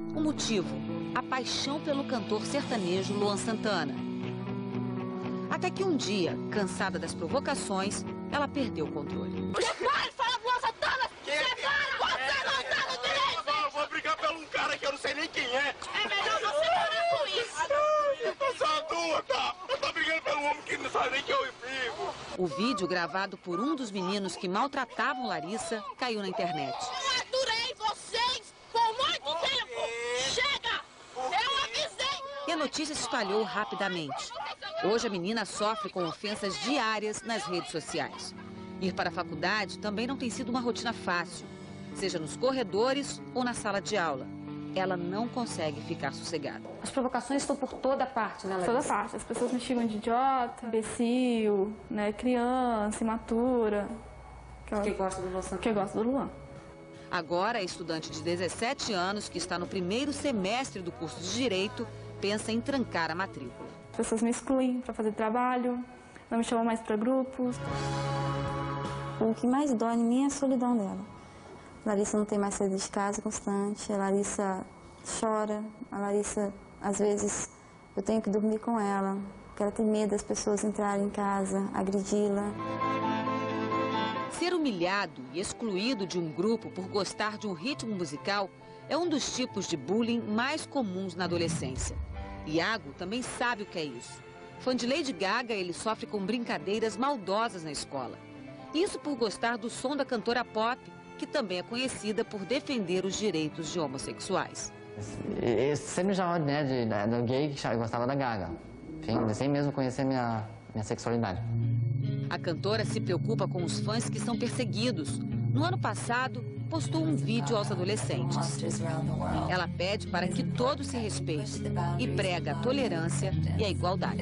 O motivo? A paixão pelo cantor sertanejo Luan Santana. Até que um dia, cansada das provocações, ela perdeu o controle. Vai, fala Luan Santana! Separa! Você não tá no direito! Eu vou brigar pelo um cara que eu não sei nem quem é. É melhor você parar com isso! Eu tô só adulta! Eu tô brigando pelo homem que não sabe nem que eu vivo. O vídeo, gravado por um dos meninos que maltratavam Larissa, caiu na internet. Eu aturei vocês por muito tempo! Chega! Eu avisei! E a notícia se espalhou rapidamente. Hoje a menina sofre com ofensas diárias nas redes sociais. Ir para a faculdade também não tem sido uma rotina fácil, seja nos corredores ou na sala de aula. Ela não consegue ficar sossegada. As provocações estão por toda parte, né, Larissa? Toda parte. As pessoas me chamam de idiota, imbecil, né, criança, imatura. Que gosta do Luan Santana. Que gosta do Luan. Agora, a estudante de 17 anos, que está no primeiro semestre do curso de Direito, pensa em trancar a matrícula. As pessoas me excluem para fazer trabalho, não me chamam mais para grupos. O que mais dói em mim é a solidão dela. Larissa não tem mais saída de casa constante, a Larissa chora, a Larissa, às vezes, eu tenho que dormir com ela, porque ela tem medo das pessoas entrarem em casa, agredi-la. Ser humilhado e excluído de um grupo por gostar de um ritmo musical é um dos tipos de bullying mais comuns na adolescência. Iago também sabe o que é isso. Fã de Lady Gaga, ele sofre com brincadeiras maldosas na escola. Isso por gostar do som da cantora pop, que também é conhecida por defender os direitos de homossexuais. Eu sempre me chamava, né, de gay que gostava da Gaga, enfim, sem mesmo conhecer minha sexualidade. A cantora se preocupa com os fãs que são perseguidos. No ano passado, postou um vídeo aos adolescentes. Ela pede para que todos se respeitem e prega a tolerância e a igualdade.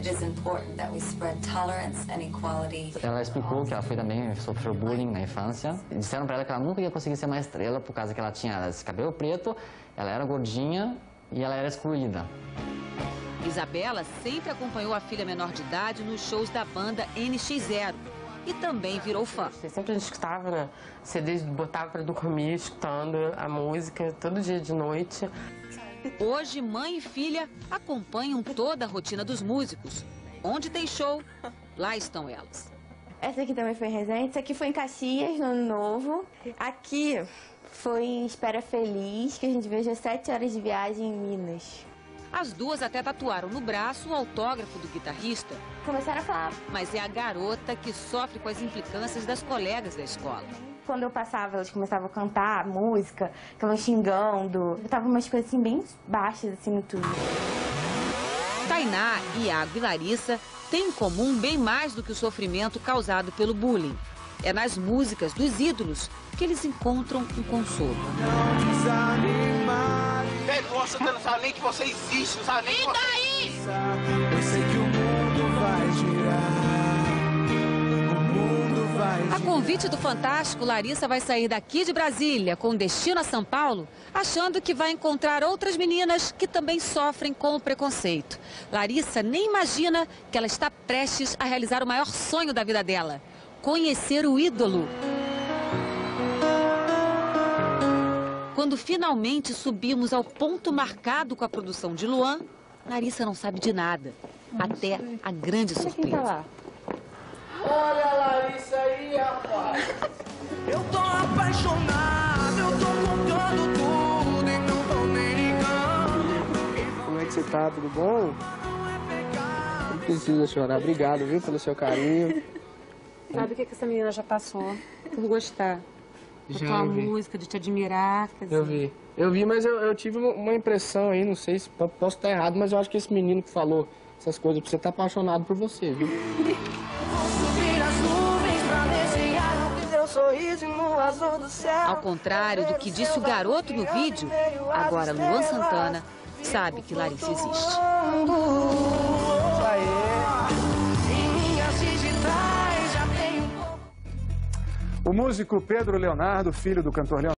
Ela explicou que ela foi também, sofreu bullying na infância. Disseram para ela que ela nunca ia conseguir ser uma estrela por causa que ela tinha esse cabelo preto, ela era gordinha e ela era excluída. Isabela sempre acompanhou a filha menor de idade nos shows da banda NX0 e também virou fã. Sempre a gente escutava, né? CDs, botava para dormir, escutando a música todo dia de noite. Hoje, mãe e filha acompanham toda a rotina dos músicos. Onde tem show, lá estão elas. Essa aqui também foi em Resende, essa aqui foi em Caxias, no Ano Novo. Aqui foi em Espera Feliz, que a gente viajou 7 horas de viagem em Minas. As duas até tatuaram no braço o autógrafo do guitarrista. Começaram a falar. Mas é a garota que sofre com as implicâncias das colegas da escola. Quando eu passava, elas começavam a cantar música, estavam xingando. Eu tava umas coisas assim bem baixas assim no tudo. Tainá, Iago e Larissa têm em comum bem mais do que o sofrimento causado pelo bullying. É nas músicas dos ídolos que eles encontram um consolo. Nossa, você não sabe nem que você existe, não sabe nem que você... E daí? Eu sei que o mundo vai girar, o mundo vai girar. A convite do Fantástico, Larissa vai sair daqui de Brasília com destino a São Paulo, achando que vai encontrar outras meninas que também sofrem com o preconceito. Larissa nem imagina que ela está prestes a realizar o maior sonho da vida dela: conhecer o ídolo. Quando finalmente subimos ao ponto marcado com a produção de Luan, Larissa não sabe de nada, até a grande surpresa. Olha a Larissa aí, rapaz. Eu tô apaixonado, eu tô contando tudo e não tô nem ligando. Como é que você tá? Tudo bom? Não precisa chorar. Obrigado, viu, pelo seu carinho. Sabe o que essa menina já passou por gostar? Da tua música, de te admirar. Quer dizer. Eu vi, mas eu tive uma impressão aí, não sei se posso estar errado, mas eu acho que esse menino que falou essas coisas pra você tá apaixonado por você, viu? Ao contrário do que disse o garoto no vídeo, agora Luan Santana sabe que Larissa existe. O músico Pedro Leonardo, filho do cantor Leonardo,